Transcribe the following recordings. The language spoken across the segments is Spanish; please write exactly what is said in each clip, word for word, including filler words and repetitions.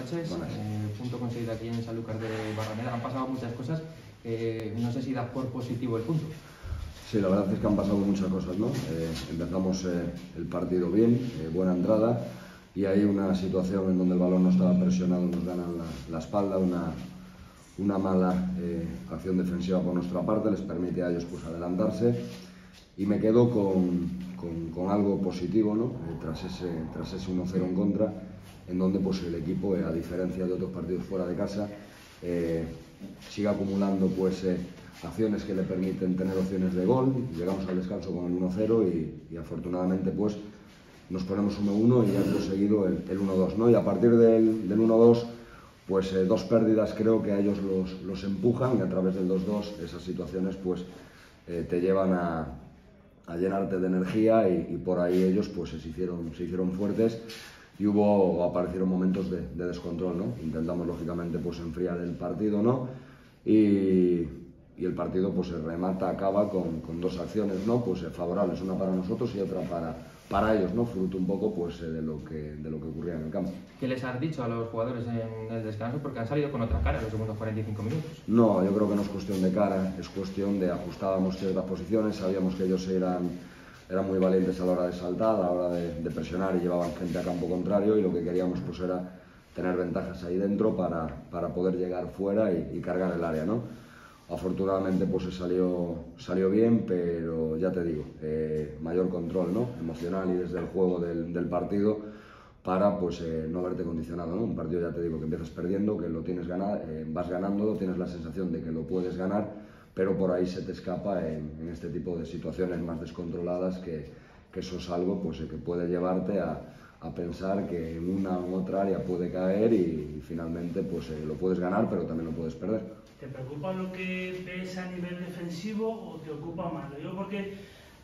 noches. Buenas. Eh, punto conseguido aquí en Sanlúcar de Barrameda. Han pasado muchas cosas. Eh, no sé si das por positivo el punto. Sí, la verdad es que han pasado muchas cosas, ¿no? Eh, empezamos eh, el partido bien, eh, buena entrada, y hay una situación en donde el balón no estaba presionado, nos ganan la, la espalda, una, una mala eh, acción defensiva por nuestra parte, les permite a ellos pues adelantarse, y me quedo con, con, con algo positivo, ¿no? Eh, tras ese, tras ese uno cero en contra, en donde pues el equipo, eh, a diferencia de otros partidos fuera de casa, eh, sigue acumulando pues eh, acciones que le permiten tener opciones de gol. Llegamos al descanso con el uno cero y, y afortunadamente pues nos ponemos uno uno y ya hemos conseguido el, el uno dos, ¿no? Y a partir del, del uno dos pues eh, dos pérdidas creo que a ellos los, los empujan, y a través del dos dos esas situaciones pues eh, te llevan a, a llenarte de energía, y, y por ahí ellos pues se hicieron, se hicieron fuertes, y hubo o aparecieron momentos de, de descontrol, ¿no? Intentamos lógicamente pues enfriar el partido, ¿no? Y, y el partido pues se remata, acaba con, con dos acciones, ¿no? Pues eh, favorables, una para nosotros y otra para, para ellos, ¿no? Fruto un poco pues eh, de lo que de lo que ocurría en el campo. ¿Qué les has dicho a los jugadores en el descanso? Porque han salido con otra cara en los segundos cuarenta y cinco minutos. No, yo creo que no es cuestión de cara, es cuestión de ajustábamos ciertas posiciones, sabíamos que ellos eran, eran muy valientes a la hora de saltar, a la hora de, de presionar, y llevaban gente a campo contrario, y lo que queríamos pues era tener ventajas ahí dentro para, para poder llegar fuera y, y cargar el área, ¿no? Afortunadamente pues se salió, salió bien, pero ya te digo, eh, mayor control, ¿no? Emocional y desde el juego del, del partido, para pues eh, no verte condicionado, ¿no? Un partido, ya te digo, que empiezas perdiendo, que lo tienes ganado, eh, vas ganándolo, tienes la sensación de que lo puedes ganar, pero por ahí se te escapa en, en este tipo de situaciones más descontroladas, que, que eso es algo pues eh, que puede llevarte a, a pensar que en una u otra área puede caer, y, y finalmente pues eh, lo puedes ganar, pero también lo puedes perder. ¿Te preocupa lo que ves a nivel defensivo o te ocupa más? Lo digo porque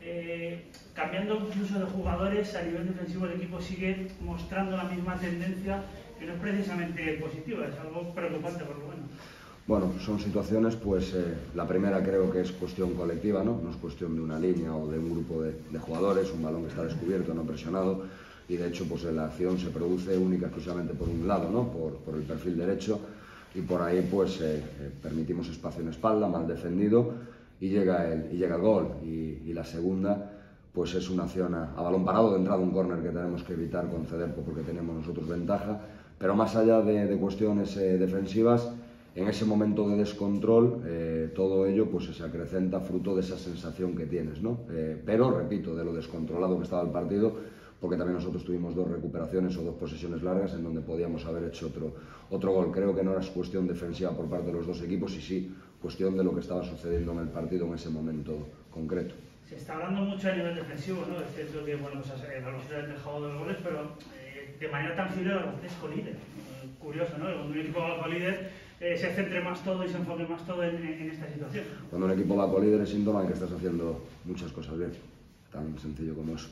eh, cambiando incluso de jugadores, a nivel defensivo el equipo sigue mostrando la misma tendencia, que no es precisamente positiva, es algo preocupante por lo menos. Bueno, son situaciones, pues eh, la primera creo que es cuestión colectiva, ¿no? No es cuestión de una línea o de un grupo de, de jugadores, un balón que está descubierto, no presionado, y de hecho pues la acción se produce única y exclusivamente por un lado, ¿no? Por, por el perfil derecho, y por ahí pues eh, eh, permitimos espacio en espalda, mal defendido, y llega el, y llega el gol. Y, y la segunda pues es una acción a, a balón parado, de entrada un córner que tenemos que evitar conceder porque tenemos nosotros ventaja, pero más allá de, de cuestiones eh, defensivas, en ese momento de descontrol eh, todo ello pues se acrecenta fruto de esa sensación que tienes, ¿no? Eh, pero repito, de lo descontrolado que estaba el partido, porque también nosotros tuvimos dos recuperaciones o dos posesiones largas en donde podíamos haber hecho otro, otro gol. Creo que no era cuestión defensiva por parte de los dos equipos, y sí cuestión de lo que estaba sucediendo en el partido en ese momento concreto. Se está hablando mucho a nivel defensivo, ¿no? Es cierto que, bueno, pues, eh, los dos han dejado dos goles, pero eh, de manera tangible los tres con líder. Eh, curioso, ¿no? Cuando un equipo va con líder eh, se centre más todo y se enfoque más todo en, en esta situación. Cuando un equipo va con líder es síntoma de que estás haciendo muchas cosas bien, tan sencillo como eso.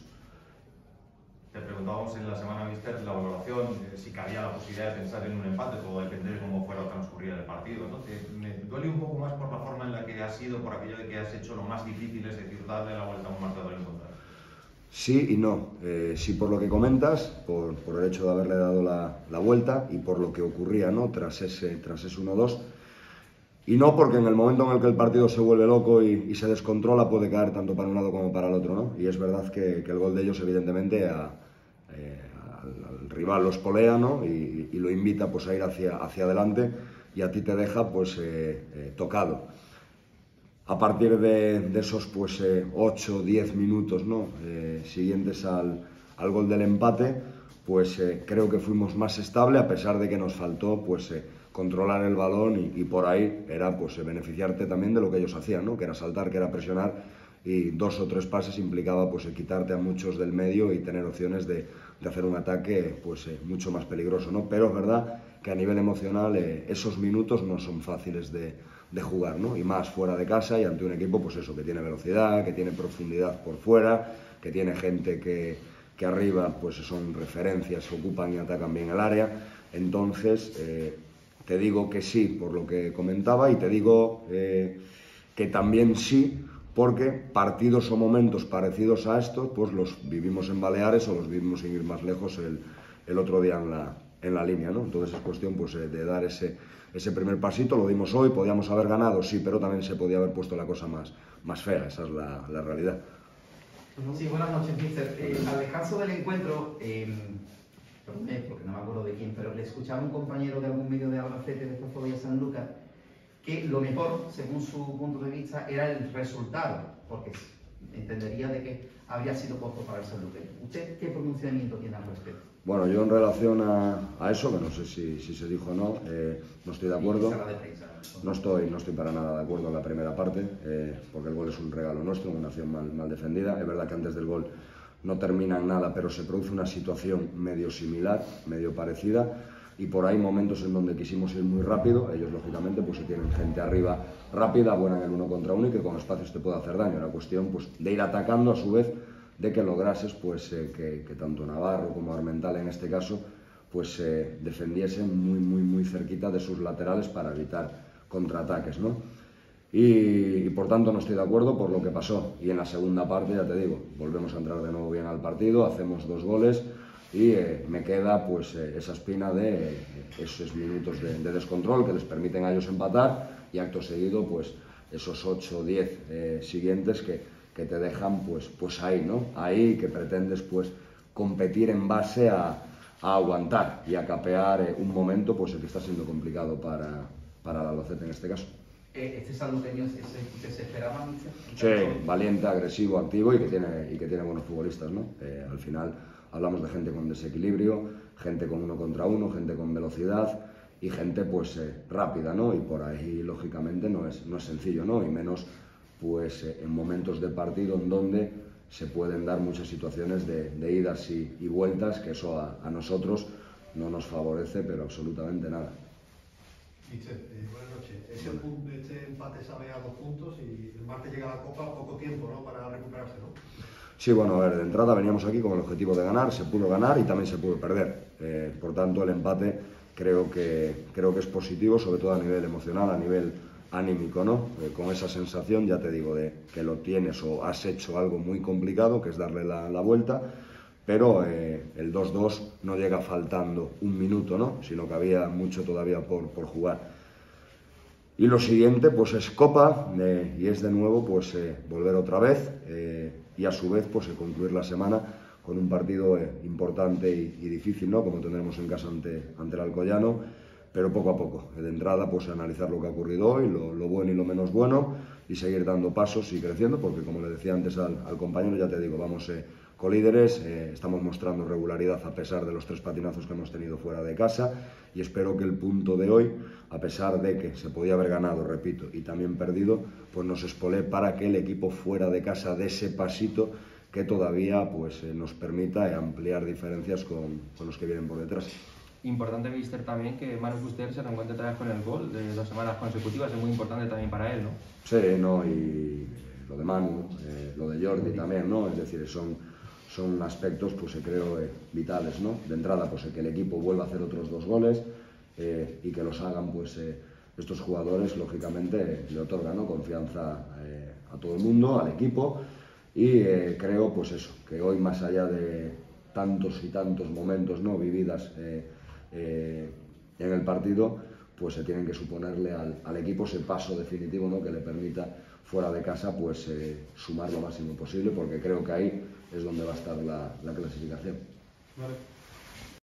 Te preguntábamos en la semana, mister, la valoración, eh, si cabía la posibilidad de pensar en un empate, todo depende de cómo fuera a transcurrir el partido, ¿no? Te, me duele un poco más por la forma en la que has sido, por aquello de que has hecho lo más difícil, es decir, darle la vuelta a un marcador en contra. Sí y no. Eh, sí por lo que comentas, por, por el hecho de haberle dado la, la vuelta, y por lo que ocurría, ¿no? Tras ese, tras ese uno dos. Y no porque en el momento en el que el partido se vuelve loco y, y se descontrola puede caer tanto para un lado como para el otro, ¿no? Y es verdad que, que el gol de ellos evidentemente a, eh, al, al rival lo espolea, ¿no? Y, y lo invita pues a ir hacia, hacia adelante, y a ti te deja pues eh, eh, tocado. A partir de, de esos pues eh, ocho o diez minutos, ¿no? eh, siguientes al, al gol del empate, pues eh, creo que fuimos más estable, a pesar de que nos faltó pues eh, controlar el balón, y, y por ahí era pues eh, beneficiarte también de lo que ellos hacían, ¿no? Que era saltar, que era presionar, y dos o tres pases implicaba pues eh, quitarte a muchos del medio y tener opciones de, de hacer un ataque pues eh, mucho más peligroso, ¿no? Pero es verdad que a nivel emocional eh, esos minutos no son fáciles de, de jugar, ¿no? Y más fuera de casa y ante un equipo pues eso, que tiene velocidad, que tiene profundidad por fuera, que tiene gente que, que arriba pues son referencias, ocupan y atacan bien el área. Entonces eh, te digo que sí por lo que comentaba, y te digo eh, que también sí porque partidos o momentos parecidos a estos pues los vivimos en Baleares o los vivimos, sin ir más lejos, el, el otro día en la, en la línea, ¿no? Entonces es cuestión pues, de dar ese, ese primer pasito. Lo dimos hoy, podíamos haber ganado, sí, pero también se podía haber puesto la cosa más, más fea, esa es la, la realidad. Sí, buenas noches, mister. Eh, al descanso del encuentro, eh, perdón, porque no me acuerdo de quién, pero le escuchaba a un compañero de algún medio de Albacete, de esta fobia San Lucas, que lo mejor, según su punto de vista, era el resultado, porque entendería de que habría sido poco para el San Lucas. ¿Usted qué pronunciamiento tiene al respecto? Bueno, yo en relación a, a eso, que no sé si, si se dijo o no, eh, no estoy de acuerdo. No estoy, no estoy para nada de acuerdo en la primera parte, eh, porque el gol es un regalo nuestro, una acción mal, mal defendida. Es verdad que antes del gol no termina en nada, pero se produce una situación medio similar, medio parecida, y por ahí momentos en donde quisimos ir muy rápido. Ellos, lógicamente, pues si tienen gente arriba rápida, buena en el uno contra uno y que con espacios te puede hacer daño. Era cuestión pues, de ir atacando, a su vez, de que lograses pues, eh, que, que tanto Navarro como Armental, en este caso, pues eh, defendiesen muy, muy, muy cerquita de sus laterales para evitar contraataques, ¿no? Y, y por tanto no estoy de acuerdo por lo que pasó. Y en la segunda parte, ya te digo, volvemos a entrar de nuevo bien al partido, hacemos dos goles y eh, me queda pues eh, esa espina de eh, esos minutos de, de descontrol que les permiten a ellos empatar y acto seguido pues esos ocho o diez eh, siguientes que, que te dejan pues, pues ahí, ¿no? Ahí que pretendes pues competir en base a, a aguantar y a capear eh, un momento pues el que está siendo complicado para, para el Albacete en este caso. ¿Este sanluqueño que se esperaba, mister? Sí, valiente, agresivo, activo y que tiene, y que tiene buenos futbolistas, ¿no? Eh, al final hablamos de gente con desequilibrio, gente con uno contra uno, gente con velocidad y gente pues eh, rápida, ¿no? Y por ahí lógicamente no es, no es sencillo, ¿no? Y menos pues eh, en momentos de partido en donde se pueden dar muchas situaciones de, de idas y, y vueltas, que eso a, a nosotros no nos favorece pero absolutamente nada. Mister, eh, buenas noches. Ese, punto, este empate sabe a dos puntos y el martes llega la Copa, poco tiempo, ¿no?, para recuperarse, ¿no? Sí, bueno, a ver, de entrada veníamos aquí con el objetivo de ganar, se pudo ganar y también se pudo perder. Eh, por tanto, el empate creo que, creo que es positivo, sobre todo a nivel emocional, a nivel anímico, ¿no? Eh, con esa sensación, ya te digo, de que lo tienes o has hecho algo muy complicado, que es darle la, la vuelta, pero eh, el dos dos no llega faltando un minuto, ¿no?, sino que había mucho todavía por, por jugar. Y lo siguiente pues es Copa eh, y es de nuevo pues eh, volver otra vez eh, y a su vez pues eh, concluir la semana con un partido eh, importante y, y difícil, ¿no?, como tendremos en casa ante, ante el Alcoyano, pero poco a poco, de entrada pues analizar lo que ha ocurrido hoy, lo, lo bueno y lo menos bueno y seguir dando pasos y creciendo, porque como le decía antes al, al compañero, ya te digo, vamos eh, colíderes, eh, estamos mostrando regularidad a pesar de los tres patinazos que hemos tenido fuera de casa y espero que el punto de hoy, a pesar de que se podía haber ganado, repito, y también perdido, pues nos espolee para que el equipo fuera de casa dé ese pasito que todavía pues, eh, nos permita eh, ampliar diferencias con, con los que vienen por detrás. Importante, mister, también que Manu Fuster se reencuentre otra vez con el gol de dos semanas consecutivas, es muy importante también para él, ¿no? Sí, no, y lo de Manu, eh, lo de Jordi también, ¿no? Es decir, son, son aspectos, pues creo, eh, vitales, ¿no? De entrada, pues que el equipo vuelva a hacer otros dos goles eh, y que los hagan, pues, eh, estos jugadores, lógicamente, eh, le otorgan, ¿no?, confianza eh, a todo el mundo, al equipo y eh, creo, pues eso, que hoy más allá de tantos y tantos momentos, ¿no?, vividas eh, eh, en el partido, pues se tienen que suponerle al, al equipo ese paso definitivo, ¿no?, que le permita fuera de casa pues eh, sumar lo máximo posible, porque creo que ahí es donde va a estar la, la clasificación. Vale.